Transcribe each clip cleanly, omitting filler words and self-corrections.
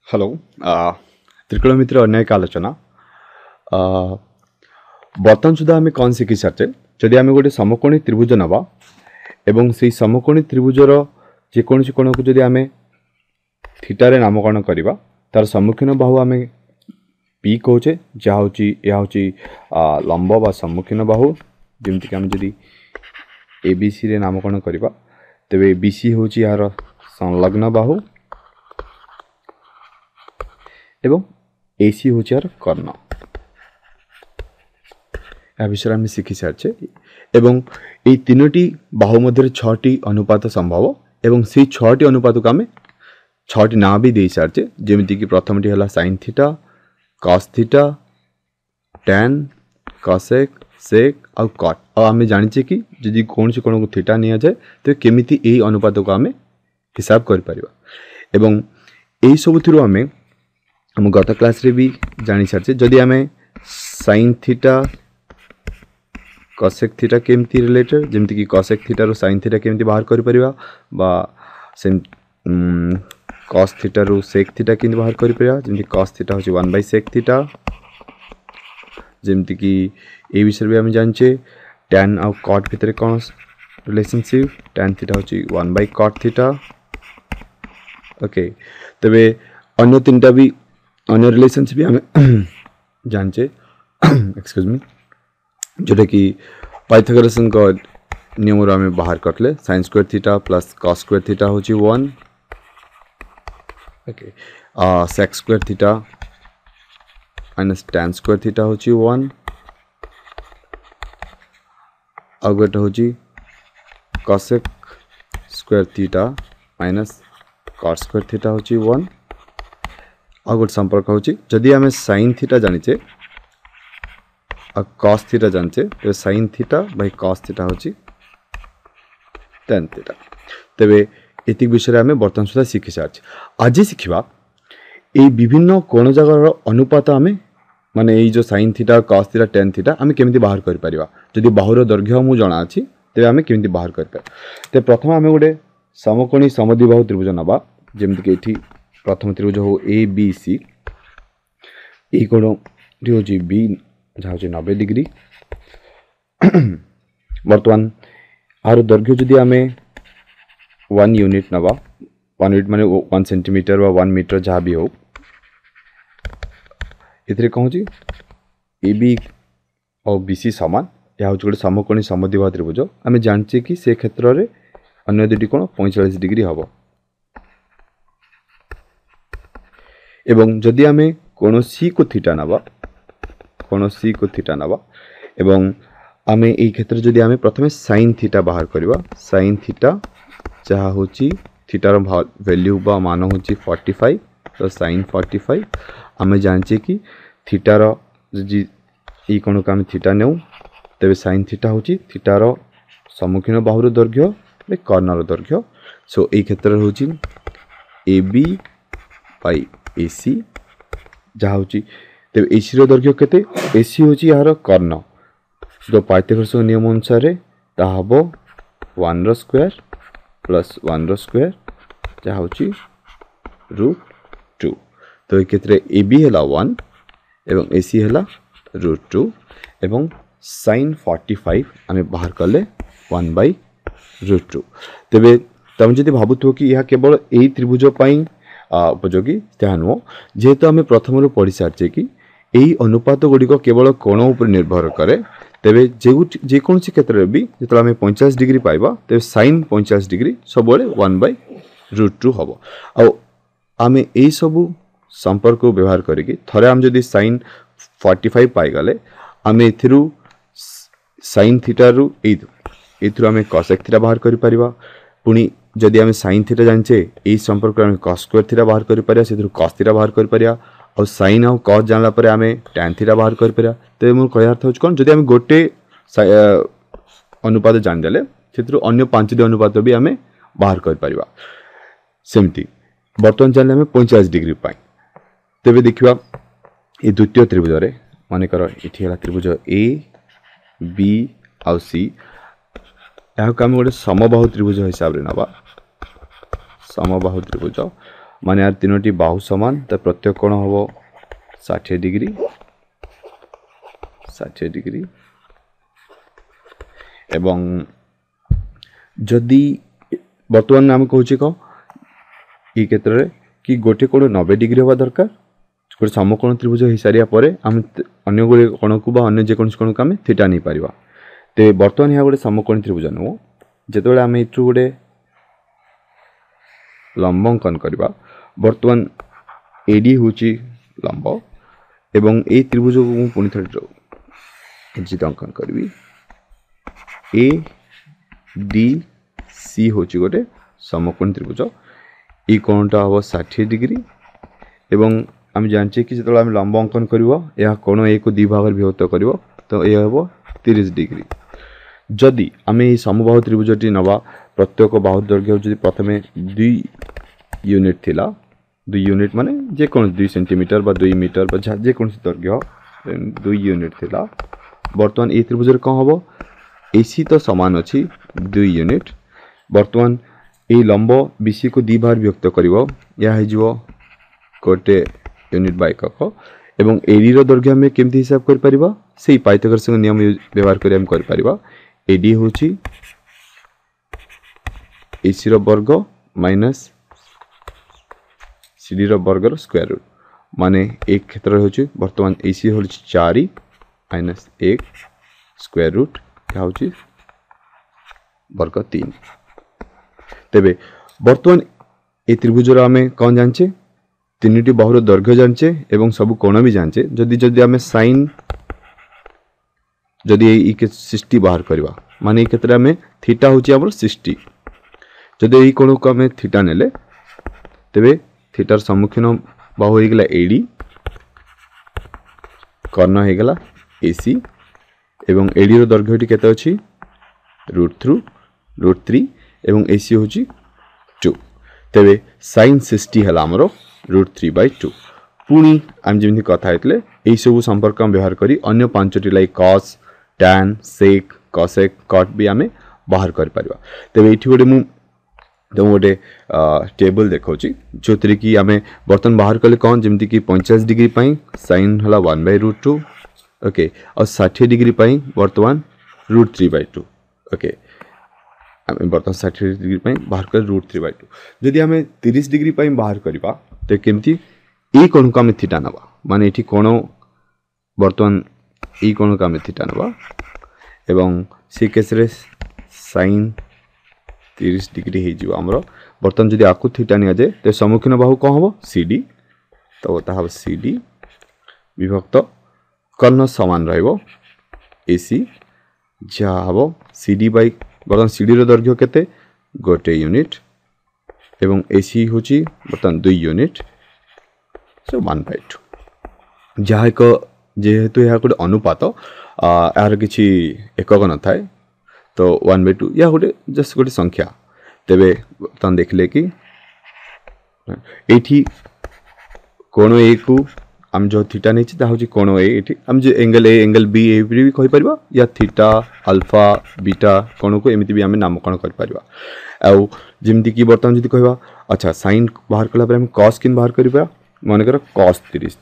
Hello त्रिकोणमिति अन्य एक आलोचना बर्तमान सुधा आम कौन शिखी सारे जदि आम गोटे समकोणी त्रिभुज नवा एवं से समकोणी त्रिभुजर जेकोसी कोण को जदि आम थीटारे नामकरण करवा तार सम्मुखीन बाहु आम पी कहे जहाँ लंब बा सम्मुखीन बाहु जमीक आम जदि ए बी सी रे नामकरण करवा तेरे बी सी हूँ यार संलग्न बाहु एवं एसी हूँ यार कर्ण या विषय आम शिखी सारे एवं ये तीनोटी बाहु मध्य 6टी अनुपात संभव एवं से 6टी अनुपात को आम 6टी ना भी दे सारे जमीक प्रथम टी है sine theta cos theta tan cosec sec और कट और आम जाने कि जदि कौन सी कोण को थीटा नि जाए तो केमिति यही अनुपात को आम हिसाब कर एवं यही सब आम हम गत क्लास रे भी जानी सारे जदि आम साइन थीटा कॉसेक थीटा केमती रिलेटेड जमती कि कॉसेक थीटा रो साइन थीटा केमती बाहर कर परिबा बा सेम कॉस थीटा रो सेक थीटा केमती बाहर कर परिबा जमती कॉस थीटा होची 1/sec थीटा जमती कि ए विषय भी हम जानचे tan और cot भितर कौन रिलेशनशिप tan थीटा होची 1/cot थीटा ओके तबे अन्य तीनटा भी अन्य रिलेशनशिप भी हम जानचे एक्सक्यूज मी जोटा कि पाइथागोरसन का नियम रो आम बाहर करले sin square theta plus cos square theta होची 1 okay sec square theta minus tan square theta होची 1 और गोटे होची cosec square theta minus cot square theta होची 1 और गोटे संपर्क होची जदि आम sin थीटा जानिचे और cos थीटा जानिचे तो sin theta by cos theta होची tan थीटा तेबे एति विषय आम बर्तमान सुधा शिखी सारे आज शिखा ये विभिन्न कोण जगार अनुपात आम माने ये जो sin theta cos theta tan theta आम केमिति बाहर कर परिबा जदि बाहुर दैर्घ्य मु जणा अछि तेबे आम केमिति बाहर कर परिबा ते प्रथम आम गोटे समकोणी समद्विबाहु त्रिभुज नबा जेमिति कि एठी प्रथम त्रिभुज हो ए बी सी ए कोण हूँ बी जहाँ हूँ 90 डिग्री बर्तमान आर दैर्घ्य जदि आम 1 यूनिट नवा 1 यूनिट माने 1 सेंटीमीटर व 1 मीटर जहाँ भी हो ये कौन ए बी और बी सी सामान यह हूँ गोटे समकोणी समद्विबाहु त्रिभुज आम जानचे कि से क्षेत्र में अन्य दुटी कोण 45 डिग्री हम एवं जदि आम कोण सी को थीटा नवा एवं आम यही क्षेत्र जदि आम प्रथम साइन थीटा बाहर करवा साइन थीटा जहाँ हूँ थीटार वैल्यू बा मान हूँ 45 तो साइन 45 आम जाने कि थीटार जी ये कोण को आम थीटा नौ तेरे साइन थीटा हूँ थीटार सम्मुखीन बाहुर दैर्घ्य कर्णर दैर्घ्य सो ये क्षेत्र हूँ ए बी बाई एसी जहाँ हूँ तेरे एसी दैर्घ्य केते एसी हूँ यार कर्ण जो पाइथागोरस नियम अनुसार हम 1 रो स्क्वायर प्लस 1 रो स्क्वायर जहाँ हूँ √2 तो ये क्षेत्र ए बी है 1 एवं एसी है √2 एवं sin 45 आम बाहर कले 1/√2 तेरे तुम जब भावुथ कि यह केवल यही त्रिभुज उपयोगी ताहा नुह जेहेतु आम प्रथम पढ़ी सारे कि यही अनुपात गुड़िक केवल कोण उपर निर्भर करे तेरे जेकोसी क्षेत्र में भी जो आम 50 डिग्री पाइबा तेरे sin 50 डिग्री सब 1/√2 हम आम यही सब संपर्क को व्यवहार करी थरे आम जदि sin 45 पाईगले आम ए sin थीटा रु आम cosec थीटा बाहर कर परिबा पुणी जदि आम sin थीटा जानिचे यही संपर्क आम cos स्क्वायर थीटा बाहर कर परिया से cos थीटा बाहर कर परिया और sin और cos जानला परे आम tan थीटा बाहर कर परिया तो मोर कहया अर्थ होच कोन जदि आम गोटे अनुपात जान देले सेथरु अन्य 5टी अनुपात भी आम बाहर कर परिबा सेमती बर्तमान जानले आम 50 डिग्री पाई तेबे देखिबा ये द्वितीय त्रिभुज रे माने कर इठी हला त्रिभुज ए बी आउ सी यहाँ को आम गोटे समबाहु त्रिभुज हिसाब से नवा समबाहु त्रिभुज माने यार तीनोटी बाहु समान तो प्रत्येक कोण हम 60 डिग्री 60 डिग्री एवं जदि बर्तमान आम कहूँ कौन ये क्षेत्र में कि गोटे कोण 90 डिग्री हवा दरकार गोटे समकोण त्रिभुज हो सारिया परे आम अन्य गोटे कोण को अन्य जेकोसी कोण को आम थीटा नहीं पारिबा। तो बर्तमान यहाँ गोटे समकोण त्रिभुज नुह जिते आम यू गोटे लंब अंकन करवा बर्तमान एडी हूँ लंब एवं ए त्रिभुज को मुझे पुणी थे जित अंकन करी ए डी सी हूँ गोटे समकोण त्रिभुज ये कोणटा हम 60 डिग्री एवं आम जाने कि जो आम लंब अंकन कर कोण ए को 2 भाग विभक्त कर तो यह हम 30 डिग्री। जदि आम ये समबाहु त्रिभुजटी नवा प्रत्येक बाहु दैर्घ्य जो प्रथम 2 यूनिट थिला 2 यूनिट माने जेकोसी 2 सेंटीमीटर बा 2 मीटर बा जेकोसी दैर्घ्य 2 यूनिट थिला बर्तमान ये त्रिभुज कौन हम एसी तो सामान अच्छी 2 यूनिट बर्तमान ये लंब बीसी को 2 भाग विभक्त कर गोटे यूनिट बाय एकक एवं एडी दैर्घ्य आम केमती हिसाब कर से पाइथागोरस नियम व्यवहार कर एडी हूँ एसी वर्ग माइनस सीडी वर्गर स्क्वायर रूट माने एक क्षेत्र हो बर्तमान एसी हूँ 4 माइनस 1 स्क्वायर रूट क्या हूँ वर्ग 3। तेबे बर्तमान ए त्रिभुज आम कौन जाने तीनोटी बाहुर दैर्घ्य जाने एवं सब कोण भी जाने जदि जदि आम साइन जदि 60 बाहर करवा माने क्षेत्र में थीटा हूँ आम 60 जदि यही कोण को आम थीटा नेले तेबे थीटार सम्मुखीन बाहु हो गला एडी कर्ण हो गला एसी एवं एडी दैर्घ्यटी केते अछि √3 एवं एसी हूँ 2 तेबे साइन 60 है आमर √3/2 पुणी आम जमी कथा होते यही सब संपर्क हम व्यवहार करी अन्य 5टी like cos tan sec cosec cot भी आम बाहर कर पारिबा। तेबे एठी गोटे मु तुम गोटे टेबल देखा जो थी कि आम बर्तमान बाहर कले कौन जमती कि 50 डिग्री साइन है 1/√2 ओके और 60 डिग्री बर्तमान √3/2 ओके आम बर्तमान 60 डिग्री बाहर कर √3/2 जदि आम 30 डिग्री बाहर करवा तो केमती ये कोण को आम थीटा नवा माने ये कोण बर्तमान ये कोण को आम थीटा नवा एवं से केस साइन 30 डिग्री हो आमर बर्तमान जदि आपको थीटा नि जाए तो सम्मुखीन बाहु कौन हम सीडी तो ता सीडी विभक्त कर्ण सामान एसी जहाँ हम सीडी बाई बर्तमान सीडी दैर्घ्य केते गोटे यूनिट एवं एसी हूँ बर्तमान 2 यूनिट सो 1/2 जहाँ एक जेहेतु यह गोटे अनुपात यार किसी एकक न थाए तो 1/2 या गोटे जस्ट गोटे संख्या तेबे बर्तमान देखले कि एठी कोण ए को आम जो थीटा नहीं हूँ कोण ए आम जो angle A angle B A भी कहि परिबा या थीटा अल्फा बीटा कोण को एमती भी आम नामकरण कर परिबा आउ जेमती कि बर्तमान जदि कहबा अच्छा साइन बाहर कला पर हम कॉस किन बाहर करबा मन कर कॉस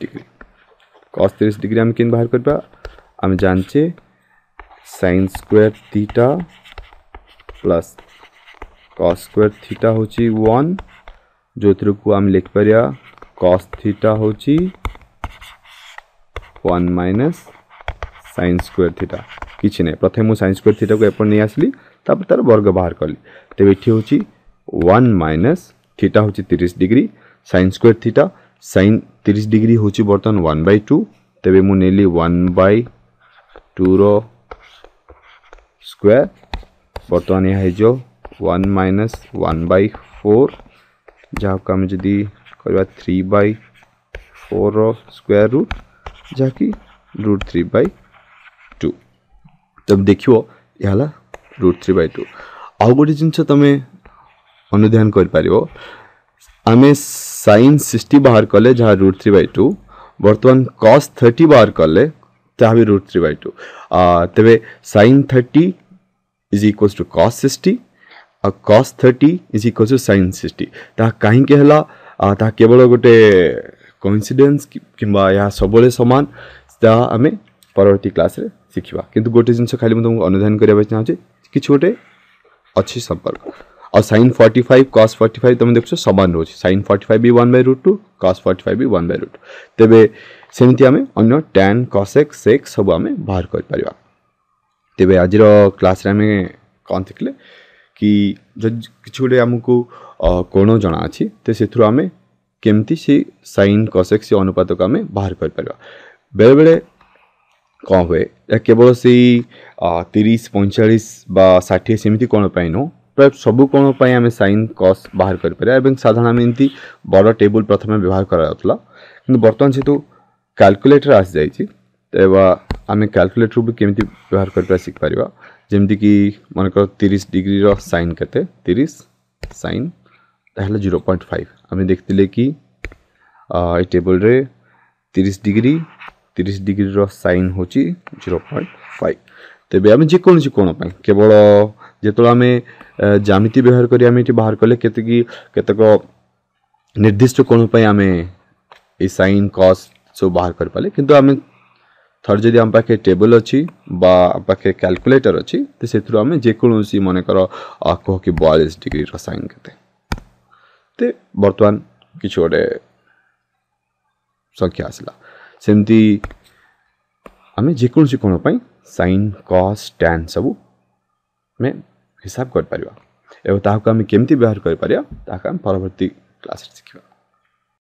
30 डिग्री आम किन बाहर करबा आम जानचे sine square theta plus cos square theta हूँ 1 जो थ्रू को आम लिख पारिया कॉस थीटा हूँ 1 माइनस साइन स्क्वायर थीटा किसी नहीं प्रथम मुझे साइन स्क्वायर थीटा को एपट नहीं आसली तापर तार वर्ग बाहर कली तेज ये हूँ 1 माइनस थीटा हूँ 30 degree sine square theta sine 30 degree हूँ बर्तमान 1/2 तेज मुझे 1/2 स्क्वायर बर्तमान यह जो 1 माइनस 1/4 जहाँ को आम जदि करवा 3/4 स्क्वायर रूट जहाँकि √3/2 तब देखियो यह √3/2 आउ गोटे जिनस तुम अनुध्यान कर आम साइन 60 बाहर कले जहाँ √3/2 बर्तमान कॉस 30 बाहर कले जहाँ भी √3/2 तेरे sine 30 is equals to cos 60 और cos 30 is equals to sine 60 ता कहीं ता केवल गोटे कोइंसिडेंस किंबा या सबले समान ता आमे परवर्ती क्लास रे शिखिबा किंतु गोटे जिंस खाली म तुमको अनुधान करिया चाहूँ किछि गोटे अच्छी संपर्क और sin 45 cos 45 तुम देखो समान रोच sin 45 भी 1/√2 cos 45 भी 1/√2 तेबे सेमति आमे अन्य tan cos x sec सब आमे बाहर कर परिबा तेबे आज रो क्लास रे आमे कोन थिकले कि किछि गोटे हमकु कोण जणा अछि ते सेथुर आमे केमति से sin cos x अनुपात को आमे बाहर कर परिबा बेले बेले कौन हुए या केवल से 30 45 बा 60 सेमती कोण पाई नो प्राय सब कोण पाई आमे sin cos बाहर कर परिया एवं साधारण आमे इंती बड़ टेबल प्रथमे व्यवहार करा जातला किंतु वर्तमान जेतु कैलकुलेटर आस जाई छि तेबा आमे कैलकुलेटर भी केमती व्यवहार कर पर सिख परिबा जेमति कि मन कर 30 डिग्री रो sin केते 30 sin ताहले 0.5 आमे देखतिले कि ए टेबल रे 30 डिग्री रो sin होची 0.5 तेबे आमे जे कोन कोण पाई केवल जेतोला आमे ज्यामिति व्यवहार करी आमे इति बाहर करले केतक निर्दिष्ट कोण पाई आमे ए sin cos सो बाहर कर पाले किंतु आमे थर जदि हम पाखे टेबल अछि बा पाखे कैलकुलेटर अछि ते सेथुर आमे जे कोनोसी माने करो कह कि 42 डिग्री रो sin केते ते वर्तमान किछ ओडे संख्या आसला सेमती आमे जे कोनोसी कोण पाई sin cos tan सब में हिसाब कर परिबा एवं ताहाको आमे केमती व्यवहार कर परिया ताका हम परवर्ती क्लास रे सिखिबा।